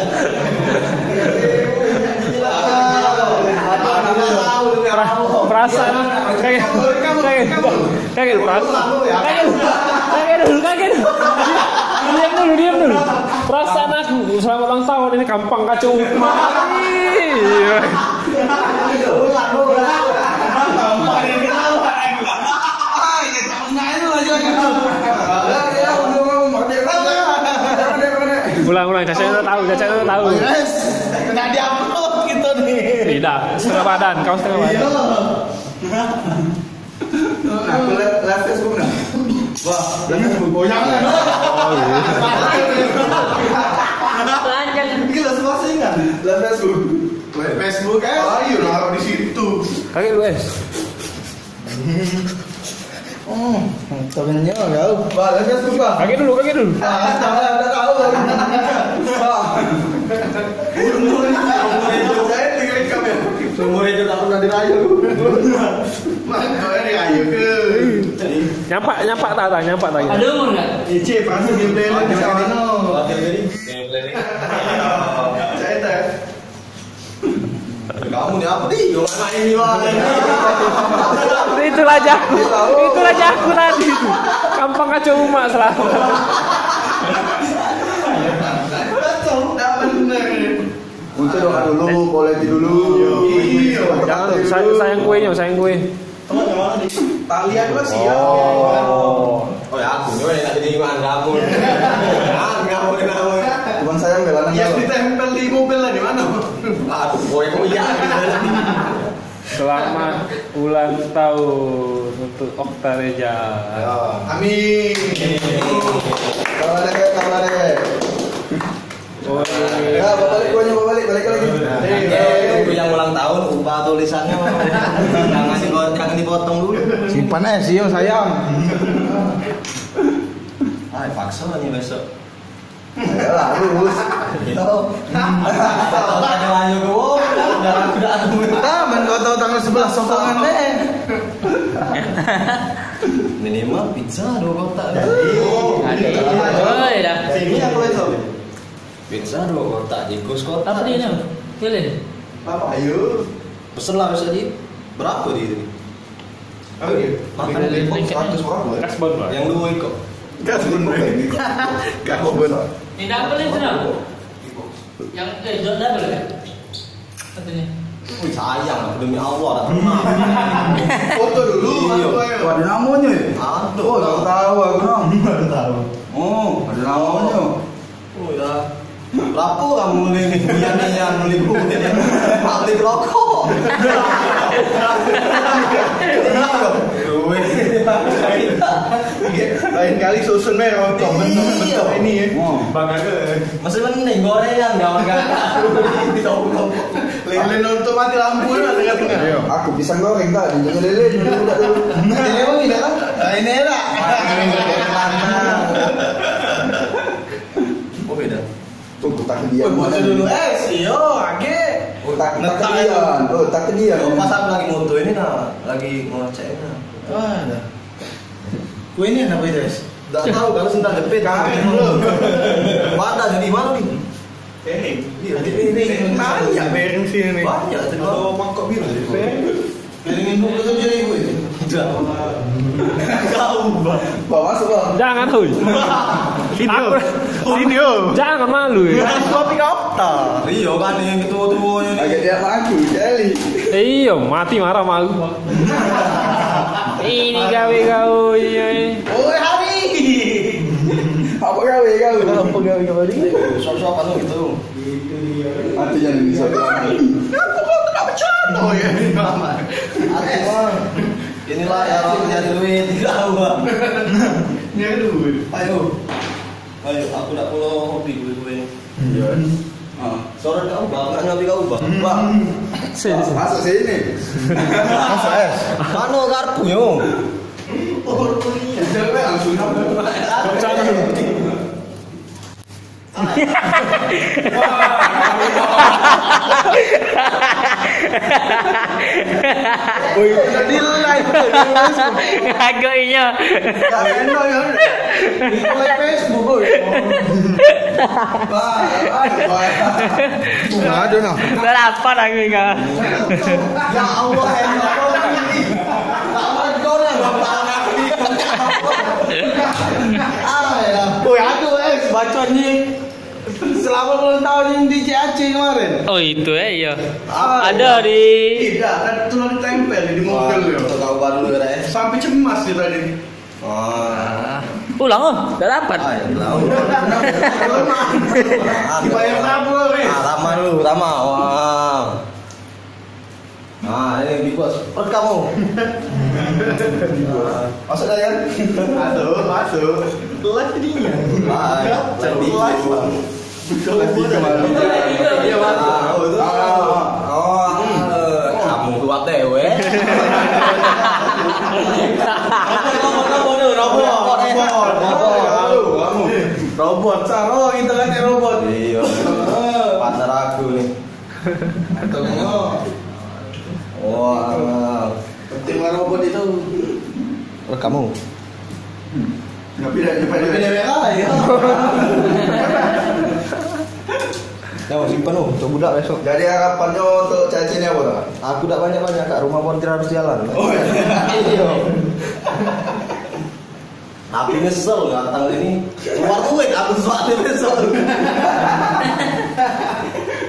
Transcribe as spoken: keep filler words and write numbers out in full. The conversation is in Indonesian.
Perasaan kayak kayak kayak perasaan kayak kayak dulu kayak dulu diam dulu diam dulu perasaan aku selama ulang tahun ini gampang kacau ulang ulang caca udah tahu caca udah tahu nggak diupload gitu nih tidak setengah badan kau setengah badan nah aku lihat lihat Facebook nggak wah lihat Facebook oh jangan oh iya lanjut gila semua sih nggak lihat Facebook Facebook kan ayo naruh di situ kakek lu es oh temennya kau wah lihat Facebook pak kakek dulu kakek dulu ah udah udah tahu Seumur hidup tak pernah dirayu. Makanya dirayu ke. Nyampak nyampak tak tak nyampak tak. Ada umur nggak? Ice pasti gameplay lagi sama no. Gameplay. Saya teh. Kamu ni apa nih? Jangan main ini bang. Itulah jago, itulah jago tadi itu. Gampang kacau rumah selama. Kacau, dah bener. Untuk doa dulu, poleti dulu. Iya. Jangan sayang sayang kuenya, sayang kue. Teman mana nih? Tak lihat lah sih ya. Oh. Oh ya aku nyoba nak jadi iman kamu. Ah, kamu kenapa? Teman saya belanan. Ya ditempel di mobil lah di mana? Aduh, boy kok iya. Selamat ulang tahun untuk Okta Reja. Amin. Kalau ada kayak kalau ada kayak. Oh, ya, balik kuenya balik balik lagi. Tunggu yang ulang tahun, ubah tulisannya. Jangan dipotong, jangan dipotong dulu. Simpan aja sih, sayang. Ah, paksa nih besok. Ayolah, lurus. Tahu. Tahu tanya lanjut ke wow, udah udah Ah, men kau tahu tanggal sebelas sokongan deh. minimal pizza dua kotak. Oh, Oh ya. Sini aku besok. Pizza dua kotak, jengkol kotak. Apa dia nih? Pilih. Bapak ayo. Pesen lah besok di. Berapa di ini? Oh iya. Makan Pilih di seratus orang. kasbon lah. yang dua kok. Gas bener. Gas bener. Ini double itu nah. Yang eh double ya? Katanya. Wih sayang demi Allah tak pernah. Foto dulu. Iya. Ada namanya ya? Aduh. Oh, baru tahu aku nom. Baru tahu. Oh, ada namanya. Oh ya. Berapa kamu beli nian-nian beli buku ini? Beli rokok. Lain kali susun merah bentuk-bentuk ini ya. Bangga ke. Masih mending gorengan jangan kan. Lele nonton mati lampu lah tengah-tengah. Aku pisang goreng tadi, jangan lele dulu dulu. Ini emang ini lah. Ini lah. Oh beda. Tuh tak kedian. Oh, foto dulu eh sio age. Oh tak tak kedian. Oh tak kedian. Oh, pas aku lagi moto ini nah, lagi ngecek nah. Ah, ada. Kue ini apa itu, guys? Enggak tahu kalau sentak depet. Belum. Mana jadi mana nih? Eh, Iya, di piring. banyak piring sini nih. Banyak tuh. Kalau mangkok biru jadi piring. Piringin dulu tuh jadi gue. Udah. Kau bang. Bawa masuk bang. Jangan hui. Video. Video. Jangan malu ya. Kopi kopta. Iya kan yang ketua-tua ini. Agak dia maju, Jeli. Iya, mati marah malu. Ini gawe kau ini. Oh Hari. Apa gawe kau? Apa gawe kau ini? Sok-sokan lu gitu. Mati jangan bisa. Aku kok tak bercanda ya ini mama. Inilah ya orang nyari duit tidak bang. Nyari duit. Ayo. Ayo, aku tak perlu hobi gue-gue. Iya. Sore kau bang, nggak nyobi kau bang. Bang. Masuk sini. Masuk es. Mana kartu yo? Oh, iya. Jangan langsung. Jangan. Woi, jadi live. Agak iya. Gak enak ya. Live Facebook boy. Bah, bah. Ada nah. Balapan aku enggak. Ya Allah, enak banget ini. Tak kau dah bapak aku ni. Ah ya. Woi, aku eh bacaan ni. Selamat ulang tahun yang di C A C kemarin. Oh itu ya, iya. Ah, Ada di. Tidak, kan tulang ditempel di mobil yo. Tahu baru ya. Sampai cemas dia tadi. Oh. Ulang oh, enggak dapat. Ah, ya tahu. Dibayar berapa, Riz? Ah, Rama dulu, Rama. Wah. Nah, ini Big Boss. Rekam kamu. Masuk dah ya. Masuk, masuk. Live jadinya. Ah, jadi Live, Bang. Live di kemarin. Iya, Mas. Oh, itu. Oh, kamu kuat deh, we. Robot, Saro, kita kan robot. Iya. Pasar aku nih. Wah. Penting lah robot itu. Rekamu. Nggak pindah di pindah ya. Ya, mau simpan tuh, coba budak besok. Jadi harapannya untuk cacing apa tak? Aku tak banyak-banyak kak, rumah pun tidak harus jalan. Oh iya. Tapi nyesel datang ini. Keluar duit aku suatu besok.